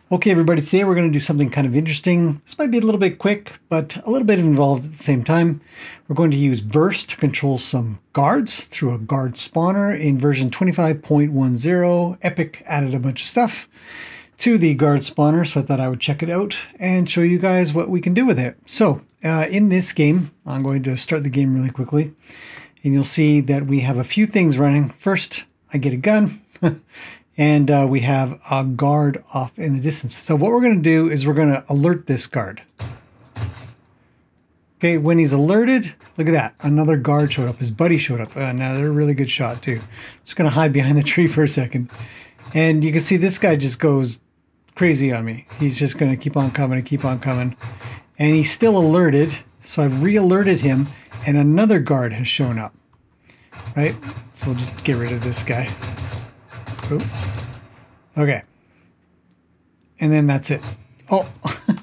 Okay, everybody, today we're going to do something kind of interesting. This might be a little bit quick, but a little bit involved at the same time. We're going to use verse to control some guards through a guard spawner in version 25.10. Epic added a bunch of stuff to the guard spawner, so I thought I would check it out and show you guys what we can do with it. So in this game, I'm going to start the game really quickly, and you'll see that we have a few things running. First, I get a gun. And we have a guard off in the distance. So what we're going to do is we're going to alert this guard. Okay, when he's alerted, look at that. Another guard showed up. His buddy showed up. Another really good shot too. Just going to hide behind the tree for a second. And you can see this guy just goes crazy on me. He's just going to keep on coming and keep on coming. And he's still alerted. So I've re-alerted him and another guard has shown up. Right? So we'll just get rid of this guy. Oops. Okay. And then that's it. Oh.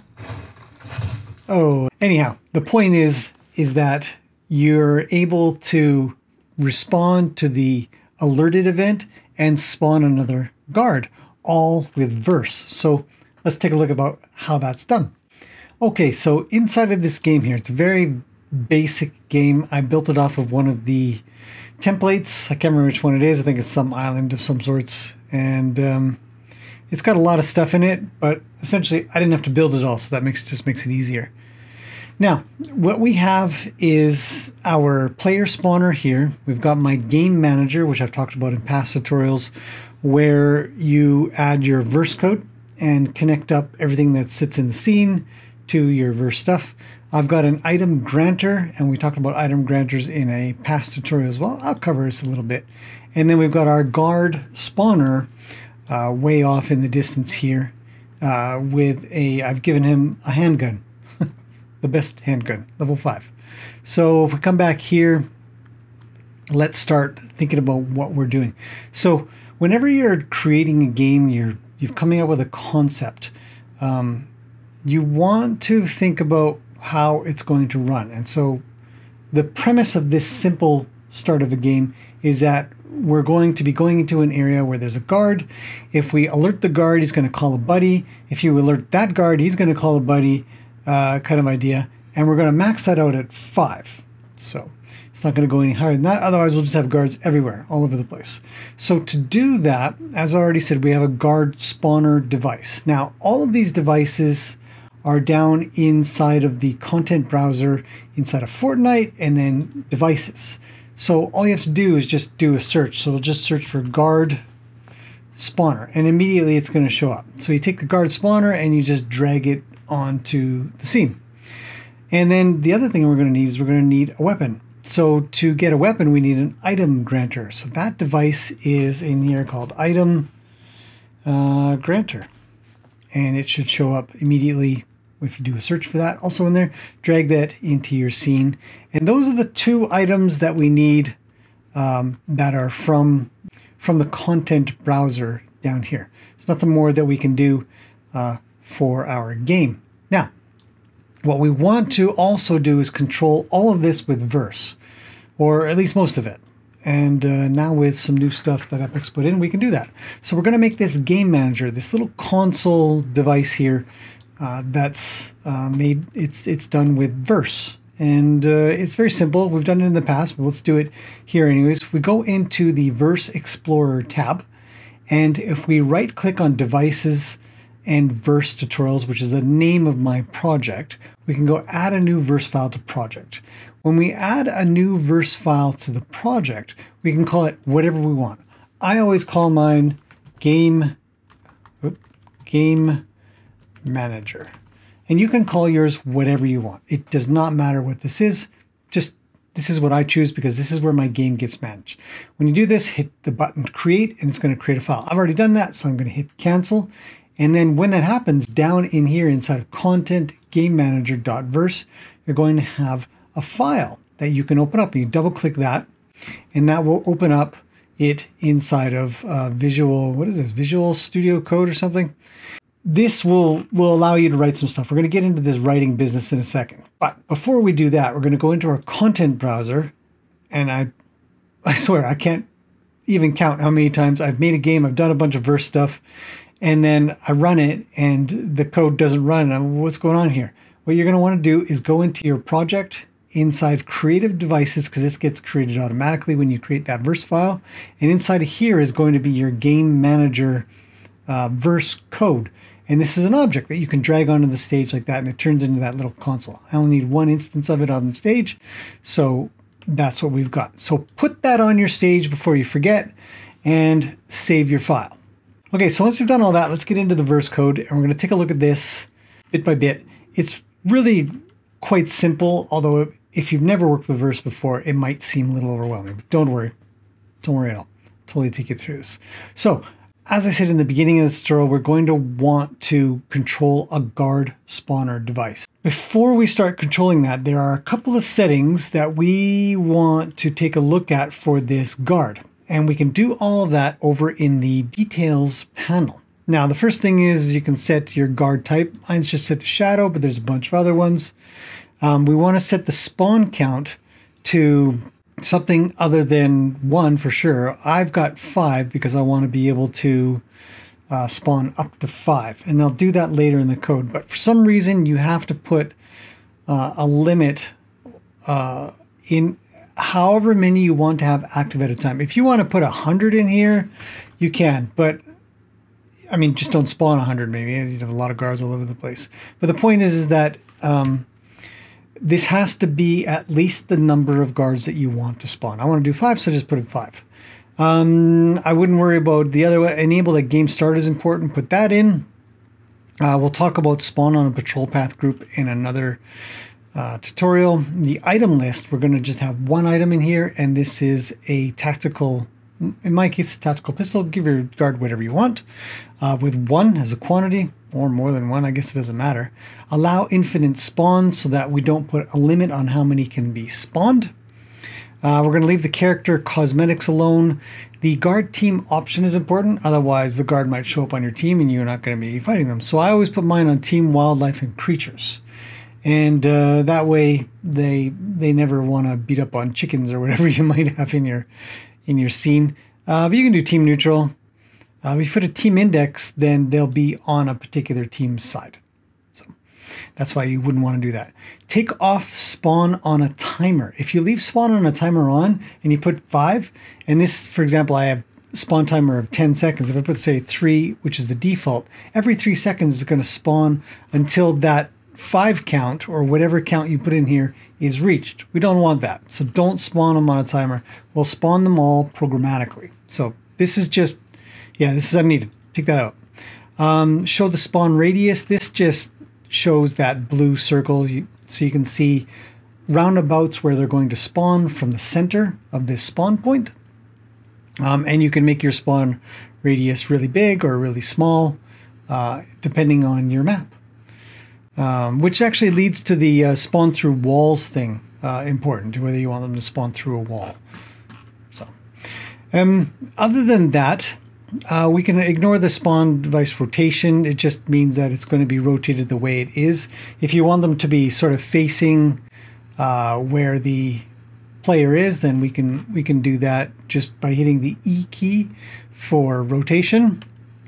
Oh. Anyhow, the point is that you're able to respond to the alerted event and spawn another guard, all with verse. So let's take a look about how that's done. Okay, so inside of this game here, it's a very basic game. I built it off of one of the templates. I can't remember which one it is. I think it's some island of some sorts. And it's got a lot of stuff in it, but essentially I didn't have to build it all, so that just makes it easier. Now, what we have is our player spawner here. We've got my game manager, which I've talked about in past tutorials, where you add your verse code and connect up everything that sits in the scene to your verse stuff. I've got an item granter, and we talked about item granters in a past tutorial as well. I'll cover this a little bit. And then we've got our guard spawner way off in the distance here with I've given him a handgun, the best handgun, level 5. So if we come back here, let's start thinking about what we're doing. So whenever you're creating a game, you're coming up with a concept, you want to think about how it's going to run. And so the premise of this simple start of a game is that we're going to be going into an area where there's a guard. If we alert the guard, he's going to call a buddy. If you alert that guard, he's going to call a buddy, kind of idea. And we're going to max that out at 5. So it's not going to go any higher than that. Otherwise, we'll just have guards everywhere, all over the place. So to do that, as I already said, we have a guard spawner device. Now, all of these devices are down inside of the content browser, inside of Fortnite, and then devices. So all you have to do is just do a search. So we'll just search for guard spawner, and immediately it's going to show up. So you take the guard spawner and you just drag it onto the scene. And then the other thing we're going to need is we're going to need a weapon. So to get a weapon, we need an item granter. So that device is in here called item granter. And it should show up immediately if you do a search for that. Also in there, drag that into your scene. And those are the two items that we need that are from the content browser down here. There's nothing more that we can do for our game. Now, what we want to also do is control all of this with verse, or at least most of it. And now with some new stuff that Epic's put in, we can do that. So we're going to make this game manager, this little console device here, that's made. It's done with verse, and it's very simple. We've done it in the past, but let's do it here anyways. We go into the Verse Explorer tab, and if we right click on devices and verse tutorials, which is the name of my project, we can go add a new verse file to project. When we add a new verse file to the project, we can call it whatever we want. I always call mine game manager, and you can call yours whatever you want. It does not matter what this is. Just this is what I choose because this is where my game gets managed. When you do this, hit the button create, and it's going to create a file. I've already done that, so I'm going to hit cancel. And then when that happens, down in here inside of content game manager.verse, you're going to have a file that you can open up. You double click that, and that will open up it inside of Visual Studio Code or something. This will allow you to write some stuff. We're going to get into this writing business in a second. But before we do that, we're going to go into our content browser. And I swear, I can't even count how many times I've made a game. I've done a bunch of verse stuff. and then I run it and the code doesn't run. What's going on here? What you're going to want to do is go into your project inside creative devices, because this gets created automatically when you create that verse file. And inside of here is going to be your game manager verse code. And this is an object that you can drag onto the stage like that, and it turns into that little console. I only need one instance of it on the stage, so that's what we've got. So put that on your stage before you forget, and save your file. Okay, so once you've done all that, let's get into the verse code, and we're going to take a look at this bit by bit. It's really quite simple, although if you've never worked with verse before, it might seem a little overwhelming. But don't worry at all. I'll totally take you through this. So, as I said in the beginning of this tutorial, we're going to want to control a guard spawner device. Before we start controlling that, there are a couple of settings that we want to take a look at for this guard. And we can do all of that over in the details panel. Now, the first thing is you can set your guard type. Mine's just set to shadow, but there's a bunch of other ones. We want to set the spawn count to something other than 1 for sure. I've got 5 because I want to be able to spawn up to 5, and they'll do that later in the code. But for some reason, you have to put a limit in however many you want to have active at a time. If you want to put 100 in here, you can, but I mean, just don't spawn 100 maybe. You'd have a lot of guards all over the place. But the point is that this has to be at least the number of guards that you want to spawn. I want to do 5, so just put it 5. I wouldn't worry about the other way. Enable that game start is important. Put that in. We'll talk about spawn on a patrol path group in another tutorial. The item list, we're going to just have one item in here, and this is a tactical, in my case, a tactical pistol. Give your guard whatever you want, with 1 as a quantity, or more than 1, I guess it doesn't matter. Allow infinite spawns so that we don't put a limit on how many can be spawned. We're going to leave the character cosmetics alone. The guard team option is important, otherwise the guard might show up on your team and you're not going to be fighting them. So I always put mine on team, wildlife, and creatures. And that way they never want to beat up on chickens or whatever you might have in your scene. But you can do team neutral. If you put a team index, then they'll be on a particular team's side. So that's why you wouldn't want to do that. Take off spawn on a timer. If you leave spawn on a timer on and you put 5, and this, for example, I have spawn timer of 10 seconds. If I put, say, 3, which is the default, every 3 seconds is going to spawn until that 5 count or whatever count you put in here is reached. We don't want that. So don't spawn them on a timer. We'll spawn them all programmatically. So this is just, yeah, this is unneeded. Take that out. Show the spawn radius. This just shows that blue circle so you can see roundabouts where they're going to spawn from the center of this spawn point. And you can make your spawn radius really big or really small, depending on your map. Which actually leads to the spawn through walls thing, important, whether you want them to spawn through a wall. So, other than that, we can ignore the spawn device rotation. It just means that it's going to be rotated the way it is. If you want them to be sort of facing where the player is, then we can do that just by hitting the E key for rotation.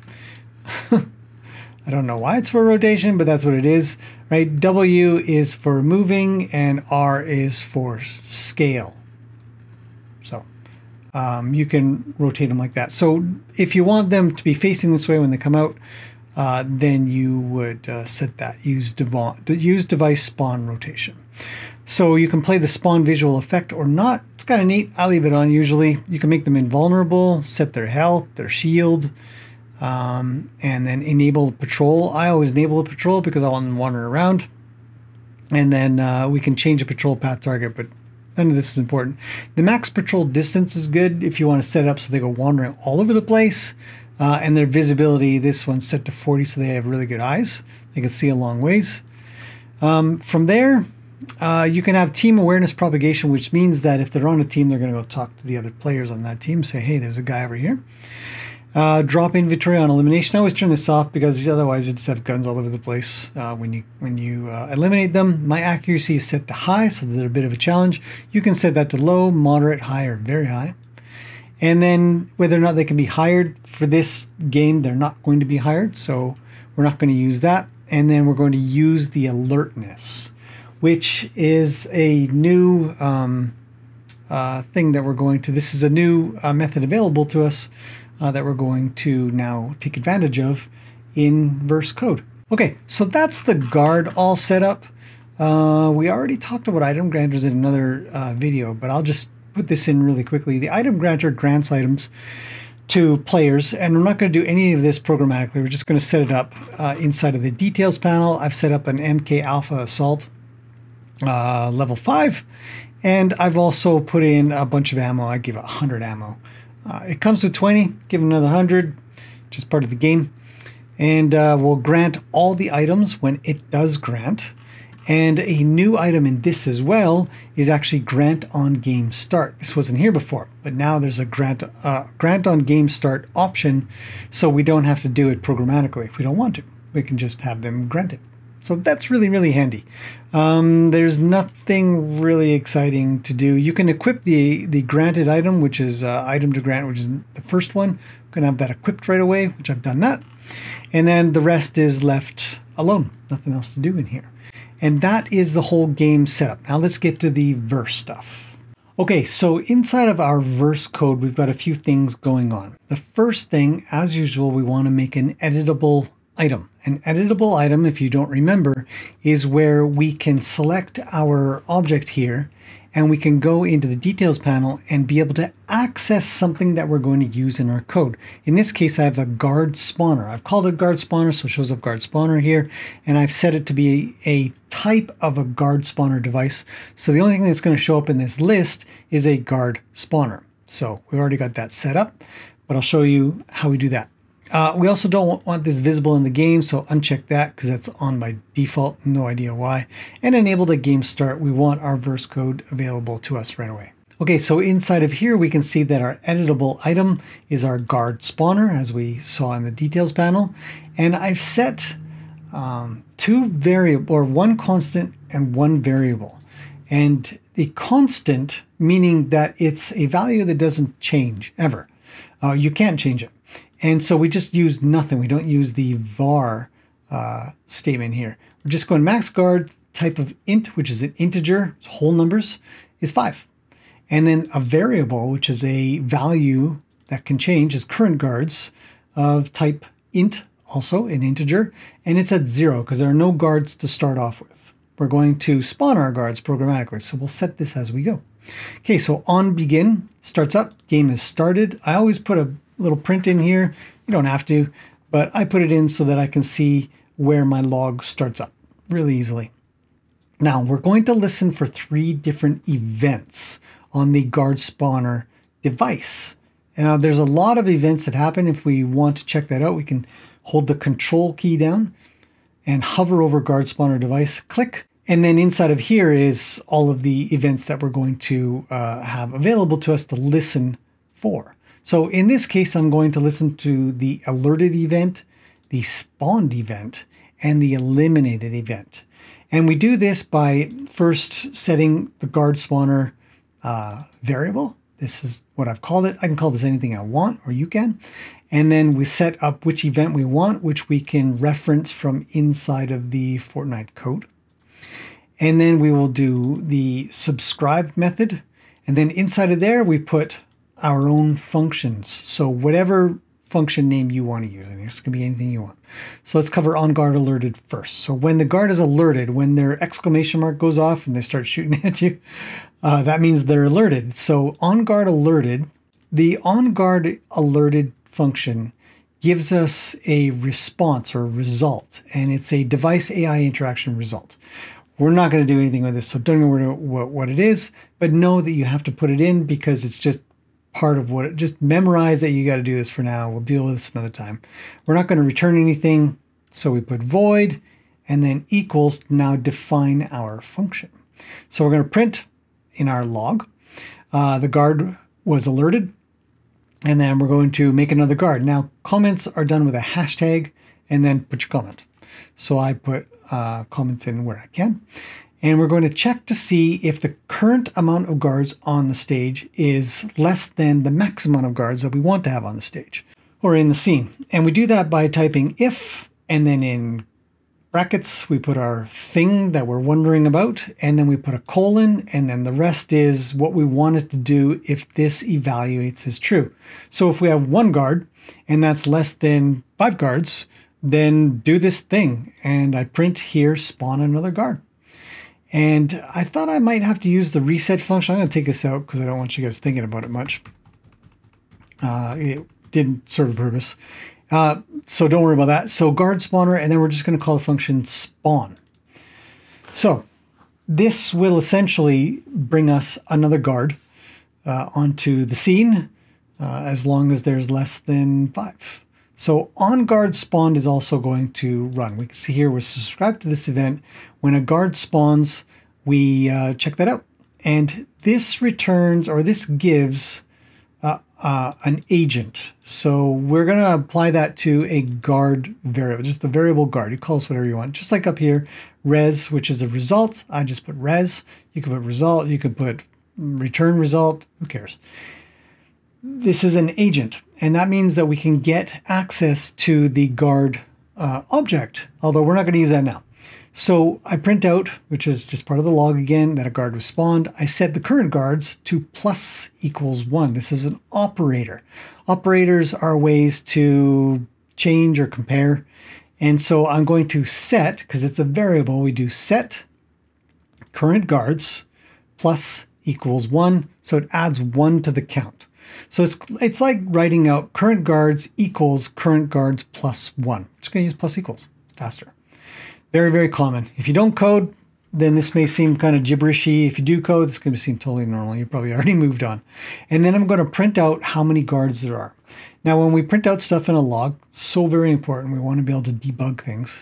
I don't know why it's for rotation, but that's what it is, right? W is for moving and R is for scale. So you can rotate them like that. So if you want them to be facing this way when they come out, then you would set that. Use device spawn rotation. So you can play the spawn visual effect or not. It's kind of neat. I leave it on usually. You can make them invulnerable, set their health, their shield, and then enable patrol. I always enable a patrol because I want them wandering around. And then we can change a patrol path target, but none of this is important. The max patrol distance is good if you want to set it up so they go wandering all over the place. And their visibility, this one's set to 40 so they have really good eyes. They can see a long ways. From there, you can have team awareness propagation, which means that if they're on a team, they're going to go talk to the other players on that team, say, hey, there's a guy over here. Drop inventory on elimination. I always turn this off because otherwise you just have guns all over the place when you eliminate them. My accuracy is set to high, so they're a bit of a challenge. You can set that to low, moderate, high, or very high. And then whether or not they can be hired for this game, they're not going to be hired. So we're not going to use that. And then we're going to use the alertness, which is a new thing that we're going to, this is a new method available to us that we're going to now take advantage of in verse code. Okay, so that's the guard all set up. We already talked about item granters in another video, but I'll just put this in really quickly. The item granter grants items to players, and we're not going to do any of this programmatically. We're just going to set it up inside of the details panel. I've set up an MK Alpha Assault level 5, and I've also put in a bunch of ammo. I give it 100 ammo. It comes with 20, give it another 100, just part of the game. And we'll grant all the items when it does grant. And a new item in this as well is actually grant on game start. This wasn't here before, but now there's a grant on game start option, so we don't have to do it programmatically if we don't want to. We can just have them granted. So that's really, really handy. There's nothing really exciting to do. You can equip the granted item, which is item to grant, which is the first one. I'm going to have that equipped right away, which I've done that. And then the rest is left alone. Nothing else to do in here. And that is the whole game setup. Now let's get to the verse stuff. Okay, so inside of our verse code, we've got a few things going on. The first thing, as usual, we want to make an editable item. An editable item, if you don't remember, is where we can select our object here and we can go into the details panel and be able to access something that we're going to use in our code. In this case, I have a guard spawner. I've called it guard spawner, so it shows up guard spawner here, and I've set it to be a type of a guard spawner device. So the only thing that's going to show up in this list is a guard spawner. So we've already got that set up, but I'll show you how we do that. We also don't want this visible in the game, so uncheck that because that's on by default, no idea why. And enable the game start, we want our verse code available to us right away. Okay, so inside of here we can see that our editable item is our guard spawner, as we saw in the details panel. And I've set one constant and one variable. And the constant, meaning that it's a value that doesn't change ever. You can't change it. And so we just use nothing. We don't use the var statement here. We're just going max guard type of int, which is an integer, it's whole numbers, is 5. And then a variable, which is a value that can change, is current guards of type int, also an integer, and it's at 0 because there are no guards to start off with. We're going to spawn our guards programmatically, so we'll set this as we go. Okay, so on begin starts up, game is started. I always put a little print in here. You don't have to, but I put it in so that I can see where my log starts up really easily. Now we're going to listen for 3 different events on the guard spawner device. Now there's a lot of events that happen. If we want to check that out, we can hold the control key down and hover over guard spawner device, click, and then inside of here is all of the events that we're going to have available to us to listen for. So in this case, I'm going to listen to the alerted event, the spawned event, and the eliminated event. And we do this by first setting the guard spawner variable. This is what I've called it. I can call this anything I want, or you can. And then we set up which event we want, which we can reference from inside of the Fortnite code. And then we will do the subscribe method. And then inside of there, we put our own functions. So whatever function name you want to use, and this can be anything you want. So let's cover on guard alerted first. So when the guard is alerted, when their exclamation mark goes off and they start shooting at you, that means they're alerted. So on guard alerted, the on guard alerted function gives us a response or result, and it's a device AI interaction result. We're not going to do anything with this, so don't know what it is, but know that you have to put it in because it's just part of what it, just memorize that you got to do this for now. We'll deal with this another time. We're not going to return anything, so we put void and then equals to now define our function. So we're going to print in our log, the guard was alerted, and then we're going to make another guard. Now comments are done with a hashtag and then put your comment. So I put comments in where I can. And we're going to check to see if the current amount of guards on the stage is less than the max amount of guards that we want to have on the stage or in the scene. And we do that by typing if, and then in brackets, we put our thing that we're wondering about, and then we put a colon, and then the rest is what we want it to do if this evaluates as true. So if we have 1 guard and that's less than 5 guards, then do this thing. And I print here, spawn another guard. And I thought I might have to use the reset function. I'm going to take this out because I don't want you guys thinking about it much. It didn't serve a purpose. So don't worry about that. So guard spawner, and then we're just going to call the function spawn. So this will essentially bring us another guard onto the scene as long as there's less than 5. So on guard spawned is also going to run. We can see here we're subscribed to this event. When a guard spawns, we check that out. And this returns, or this gives an agent. So we're going to apply that to a guard variable, just the variable guard. You call this whatever you want. Just like up here, res, which is a result. I just put res. You can put result. You could put return result. Who cares? This is an agent, and that means that we can get access to the guard object, although we're not going to use that now. So I print out, which is just part of the log again, that a guard was spawned. I set the current guards to plus equals 1. This is an operator. Operators are ways to change or compare. And so I'm going to set, because it's a variable, we do set current guards plus equals 1. So it adds 1 to the count. So it's like writing out current guards equals current guards plus 1. I'm just going to use plus equals. It's faster. Very, very common. If you don't code, then this may seem kind of gibberishy. If you do code, it's going to seem totally normal. You probably already moved on. And then I'm going to print out how many guards there are. Now, when we print out stuff in a log, so very important. We want to be able to debug things.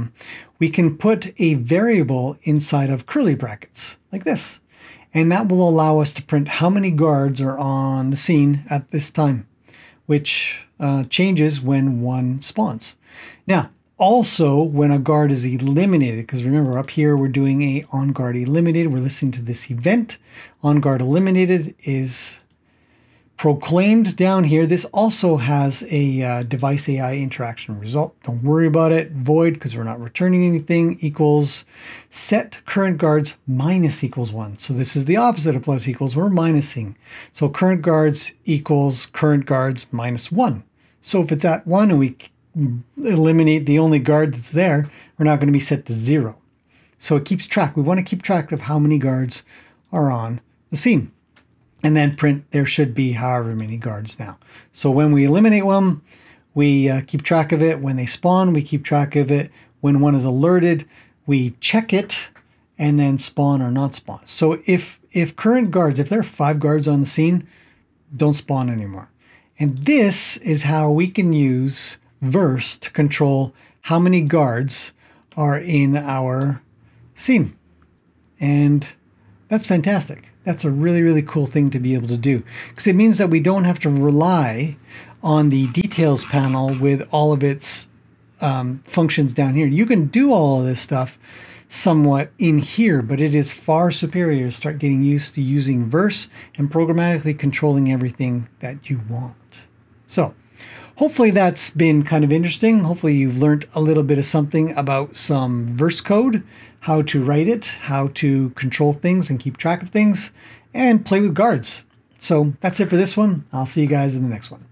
We can put a variable inside of curly brackets like this. And that will allow us to print how many guards are on the scene at this time, which changes when 1 spawns. Now, also when a guard is eliminated, because remember up here we're doing a on guard eliminated. We're listening to this event. On guard eliminated is proclaimed down here. This also has a device AI interaction result. Don't worry about it. Void, because we're not returning anything, equals set current guards minus equals 1. So this is the opposite of plus equals. We're minusing. So current guards equals current guards minus 1. So if it's at 1 and we eliminate the only guard that's there, we're not going to be set to 0. So it keeps track. We want to keep track of how many guards are on the scene. And then print there should be however many guards now. So when we eliminate one, we keep track of it. When they spawn, we keep track of it. When one is alerted, we check it and then spawn or not spawn. So if current guards, if there are 5 guards on the scene, don't spawn anymore. And this is how we can use verse to control how many guards are in our scene. And that's fantastic. That's a really, really cool thing to be able to do, because it means that we don't have to rely on the details panel with all of its functions down here. You can do all of this stuff somewhat in here, but it is far superior to start getting used to using verse and programmatically controlling everything that you want. So hopefully that's been kind of interesting. Hopefully you've learned a little bit of something about some verse code, how to write it, how to control things and keep track of things, and play with guards. So that's it for this one. I'll see you guys in the next one.